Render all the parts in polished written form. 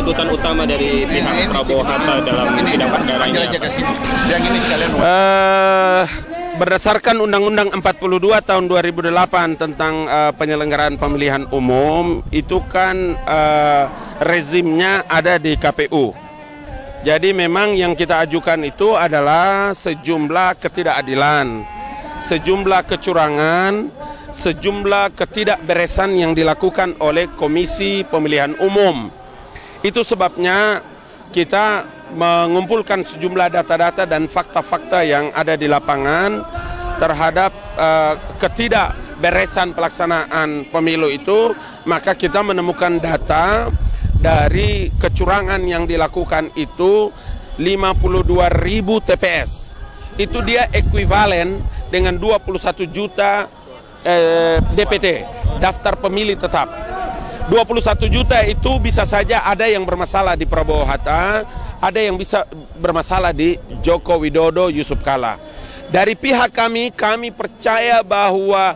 tuntutan utama dari pihak Prabowo Hatta dalam sidang perkara ini? Berdasarkan Undang-Undang 42 tahun 2008 tentang penyelenggaraan pemilihan umum, itu kan rezimnya ada di KPU. Jadi memang yang kita ajukan itu adalah sejumlah ketidakadilan, sejumlah kecurangan, sejumlah ketidakberesan yang dilakukan oleh Komisi Pemilihan Umum. Itu sebabnya kita mengumpulkan sejumlah data-data dan fakta-fakta yang ada di lapangan terhadap ketidakberesan pelaksanaan pemilu itu. Maka kita menemukan data dari kecurangan yang dilakukan itu 52.000 TPS. Itu dia ekuivalen dengan 21 juta DPT, daftar pemilih tetap. 21 juta itu bisa saja ada yang bermasalah di Prabowo Hatta, ada yang bisa bermasalah di Joko Widodo, Yusuf Kala. Dari pihak kami percaya bahwa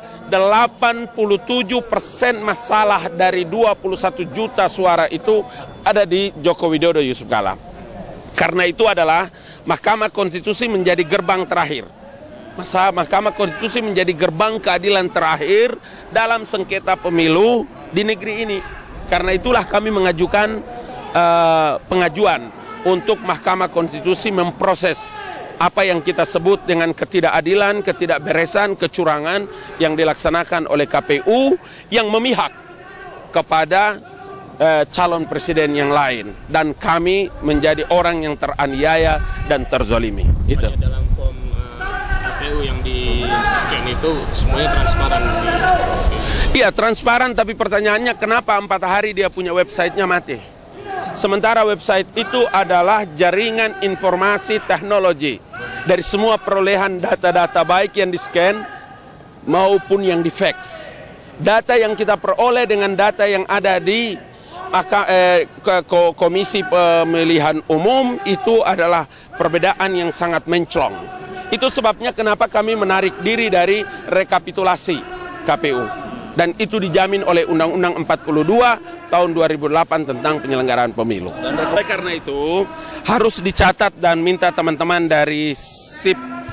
87% masalah dari 21 juta suara itu ada di Joko Widodo, Yusuf Kala. Karena itu adalah Mahkamah Konstitusi menjadi gerbang terakhir. Mahkamah Konstitusi menjadi gerbang keadilan terakhir dalam sengketa pemilu di negeri ini. Karena itulah kami mengajukan pengajuan untuk Mahkamah Konstitusi memproses apa yang kita sebut dengan ketidakadilan, ketidakberesan, kecurangan yang dilaksanakan oleh KPU yang memihak kepada calon presiden yang lain. Dan kami menjadi orang yang teraniaya dan terzolimi. Itu. Dalam form KPU yang di-scan itu semuanya transparan? Iya, transparan, tapi pertanyaannya kenapa 4 hari dia punya websitenya mati? Sementara website itu adalah jaringan informasi teknologi dari semua perolehan data-data baik yang di-scan maupun yang di-fax. Data yang kita peroleh dengan data yang ada di Komisi Pemilihan Umum itu adalah perbedaan yang sangat menclong. Itu sebabnya kenapa kami menarik diri dari rekapitulasi KPU. Dan itu dijamin oleh Undang-Undang 42 tahun 2008 tentang penyelenggaraan pemilu. Dan oleh karena itu harus dicatat dan minta teman-teman dari SIP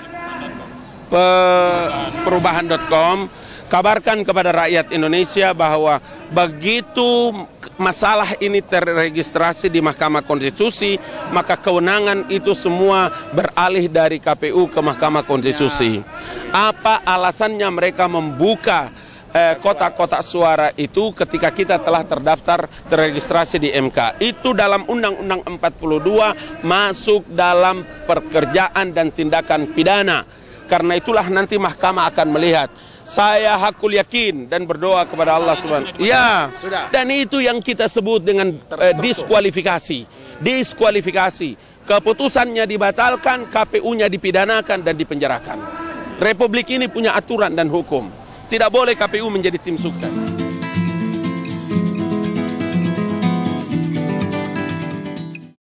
perubahan.com kabarkan kepada rakyat Indonesia bahwa begitu masalah ini terregistrasi di Mahkamah Konstitusi, maka kewenangan itu semua beralih dari KPU ke Mahkamah Konstitusi. Apa alasannya mereka membuka kotak-kotak suara itu ketika kita telah terdaftar terregistrasi di MK? Itu dalam Undang-Undang 42 masuk dalam pekerjaan dan tindakan pidana. Karena itulah nanti mahkamah akan melihat. Saya hakul yakin dan berdoa kepada Allah Subhanahu. Ya, dan itu yang kita sebut dengan diskualifikasi. Diskualifikasi. Keputusannya dibatalkan, KPU-nya dipidanakan dan dipenjarakan. Republik ini punya aturan dan hukum. Tidak boleh KPU menjadi tim sukses.